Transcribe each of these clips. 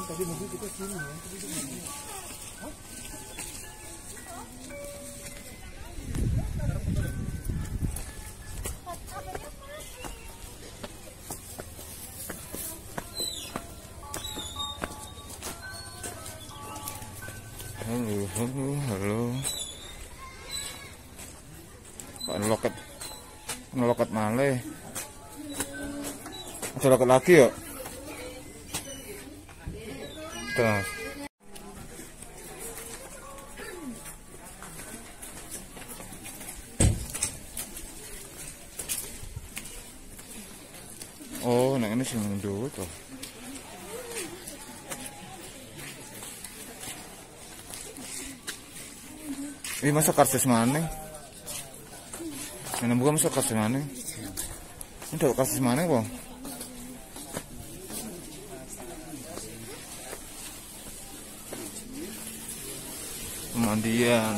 tadi mobil kita sini ya. Halo. Pak loket malih. Ada loket lagi yuk. Terus. Oh, nek ini sing ndhuwur to. Ini masa karcis mana? Ini bukan masa karcis mana? Ini dapat karcis mana, Bang? Pemandian.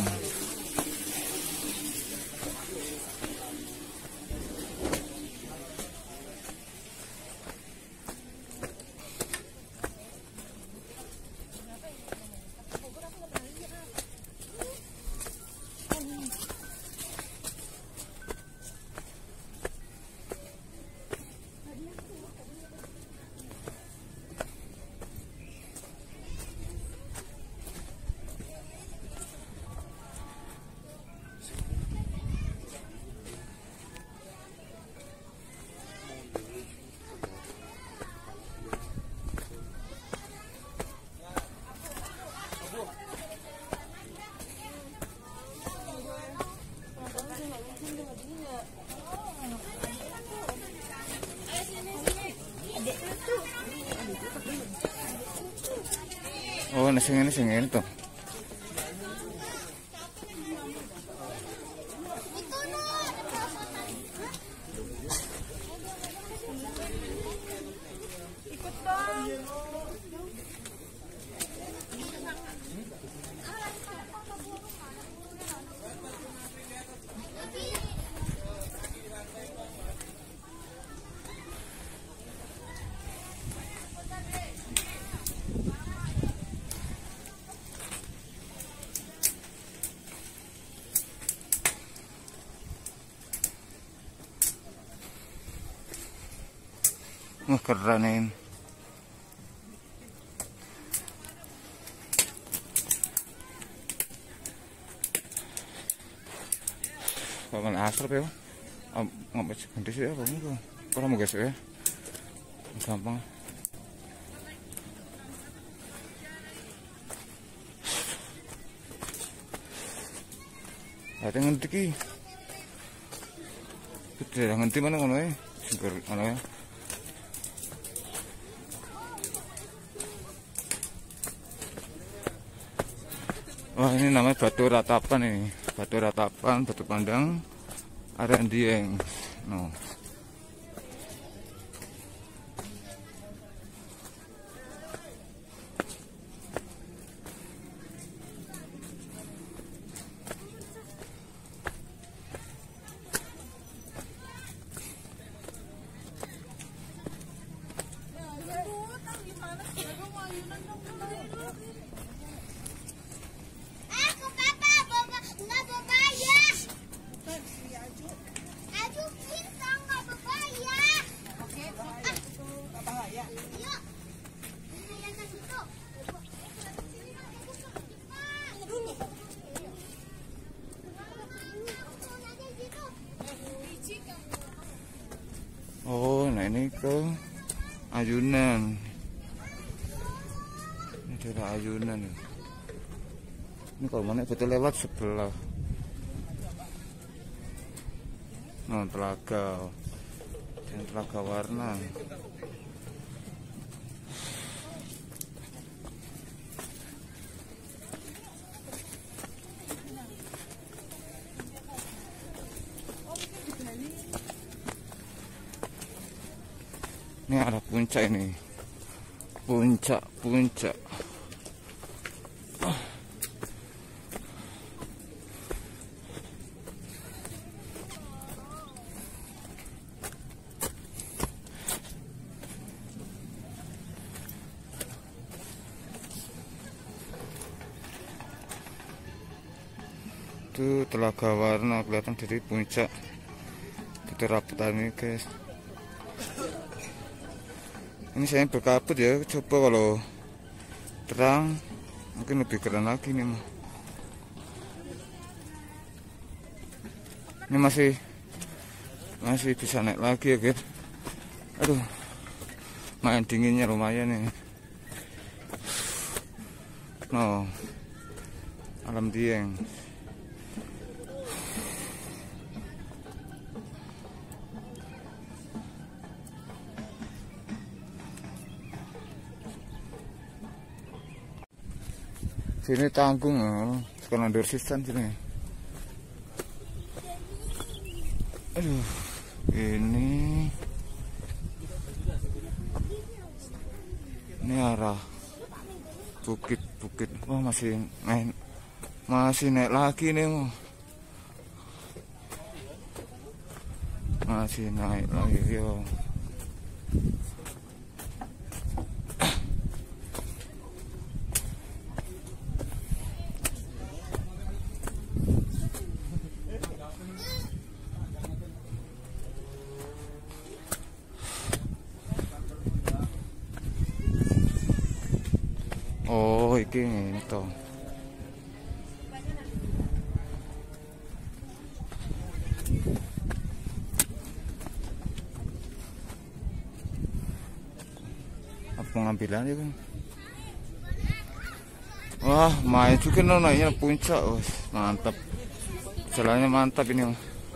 Oh, sing ini tuh. Wah, keren ini. Paman asrep ya. Ngapa ganti sih apa mungkin? Kurang mau gesek ya. Gampang. Ada ngerti ki. Kita ngerti mana ngono ya? Singgur ngono ya. Wah, ini namanya batu ratapan ini. Batu ratapan, batu pandang, ada Dieng. No. Oh, nah ini ke ayunan. Ini daerah ayunan. Ini kalau mana betul lewat sebelah. Nah, telaga. Dan telaga warna. Ini ada puncak ini. Puncak. Itu Telaga Warna kelihatan dari puncak Batu Raputan ini guys. Ini saya berkabut ya, coba kalau terang mungkin lebih keren lagi nih mah. Ini masih bisa naik lagi ya guys. Aduh, main dinginnya lumayan nih. No, alam Dieng. Sini tanggung, sekarang dorsisan sini. Aduh, ini arah bukit. Wah, masih naik lagi nih, masih naik lagi yo. Oh, ini toh. Apa pengambilan ya kan? Wah, main juga naiknya puncak, mantap. Jalannya mantap ini.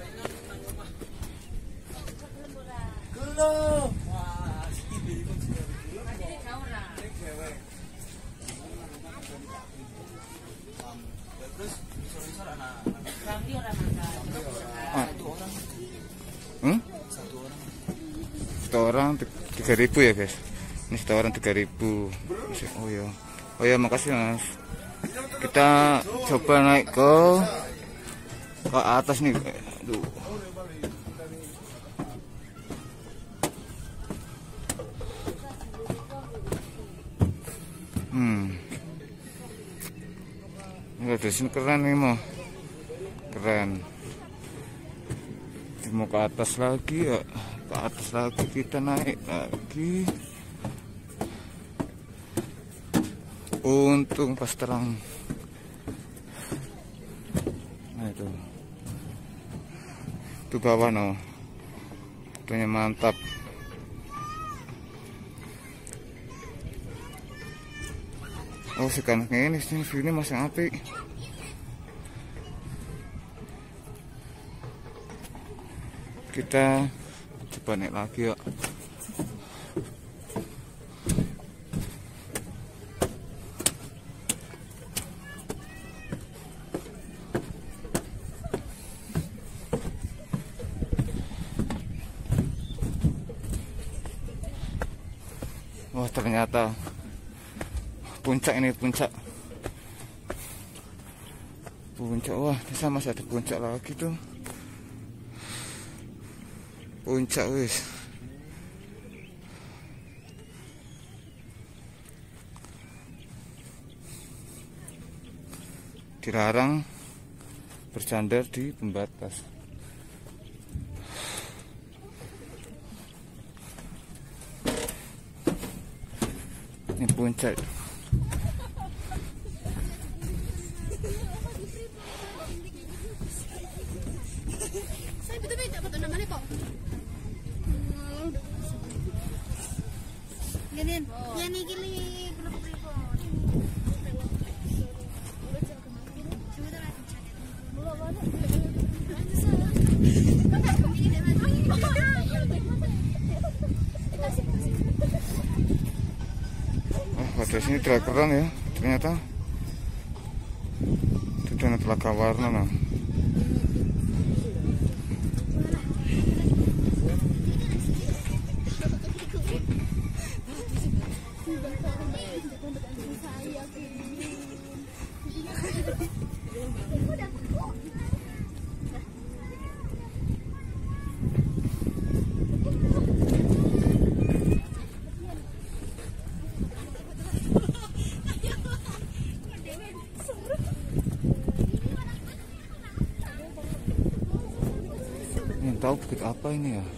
Satu orang 3.000 ya guys. Ini satu orang 3.000. Oh ya, makasih mas. Kita coba naik ke atas nih. Aduh. Ini dari sini keren nih mau. Keren. Mau ke atas lagi ya. Ke atas lagi kita naik lagi. Untung pas terang. Nah itu bawah no. Fotonya mantap. Oh sekarang ini view-nya masih apik. Kita coba naik lagi ya. Wah ternyata puncak ini, puncak. Wah bisa masih ada puncak lagi tuh. Puncak wis. Dilarang bersandar di pembatas. Ini puncak. Pada sini keren ya ternyata. Itu dengan Telaga Warna nah. Apa ini ya?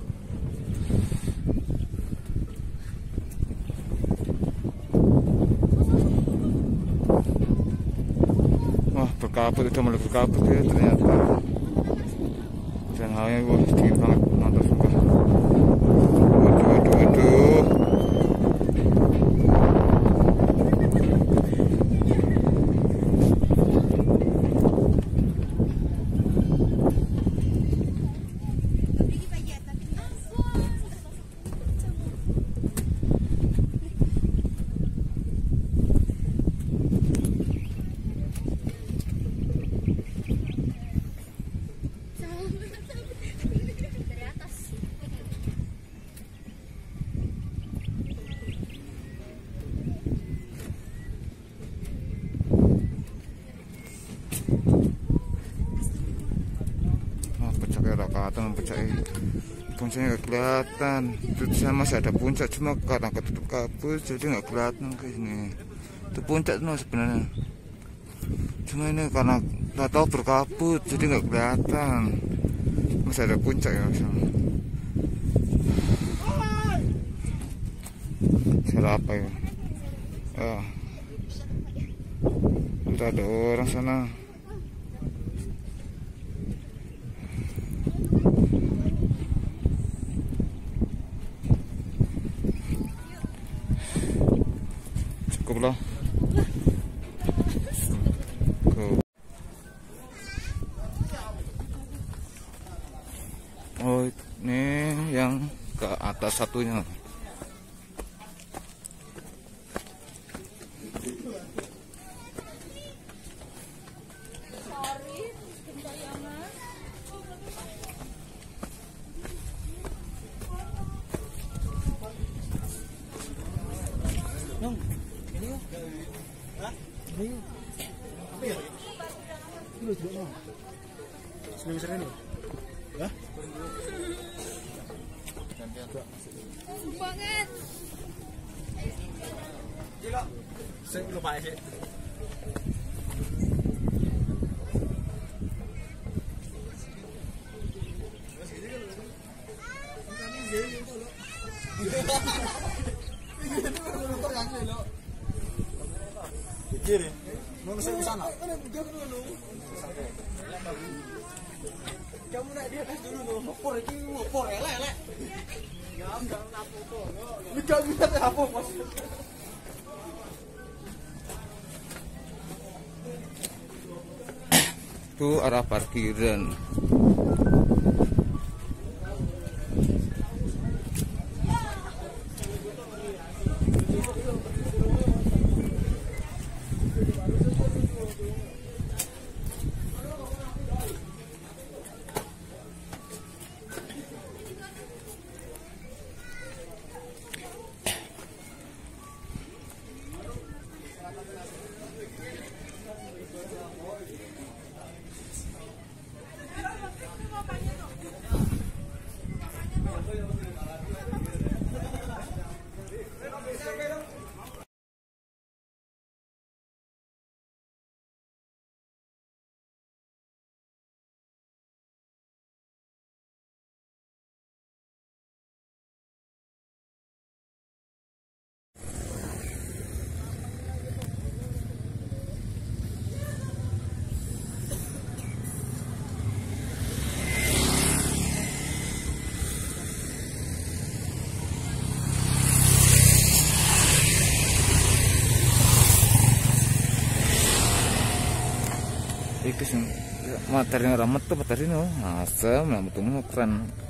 Wah, berkabut, udah mulai berkabut ya ternyata. Dan halnya wah tinggi banget, mantap sumpah. Waduh. Kelihatan puncaknya nggak kelihatan. Itu sana masih ada puncak, cuma karena ketutup kabut jadi nggak kelihatan ke sini. Itu puncak tuh sebenarnya, cuma ini karena nggak tahu berkabut jadi nggak kelihatan. Masih ada puncak ya misalnya. Salah apa ya? Itu ada orang sana. Cukup lah. Oh, ini yang ke atas satunya. Senang seren ya? Ya? Banget. Gila. Saya lupa sih. Pikir ya? Mau saya ke sana? Kamu naik di atas dulu loh. Ngopor iki ngopor elek. Jangan apa-apa. Ini kamu bisa apa, Mas? Itu arah parkiran. Iki sing materinya ramet tuh materi no, asam, nah betul keren.